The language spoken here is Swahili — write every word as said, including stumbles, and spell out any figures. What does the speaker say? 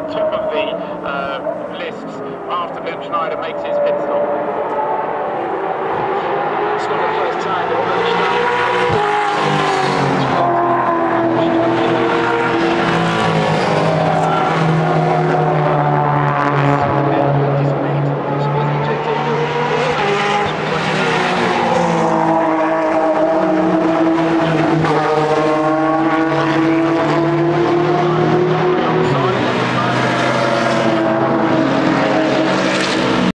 the top of the uh, lists after Ben Schneider makes his pit